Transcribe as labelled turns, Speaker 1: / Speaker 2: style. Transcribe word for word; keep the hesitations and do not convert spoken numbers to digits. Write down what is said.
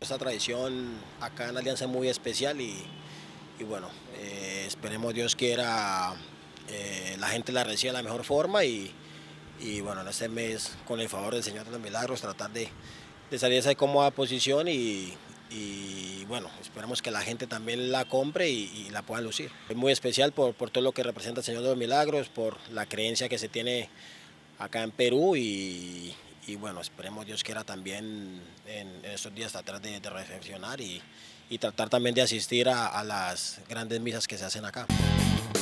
Speaker 1: Esta tradición acá en Alianza es muy especial y, y bueno, eh, esperemos Dios quiera eh, la gente la reciba de la mejor forma y, y bueno, en este mes con el favor del Señor de los Milagros tratar de, de salir de esa cómoda posición y, y bueno, esperemos que la gente también la compre y, y la pueda lucir. Es muy especial por, por todo lo que representa el Señor de los Milagros, por la creencia que se tiene acá en Perú y, y bueno, esperemos Dios quiera también en, en estos días tratar de, de reflexionar y, y tratar también de asistir a, a las grandes misas que se hacen acá.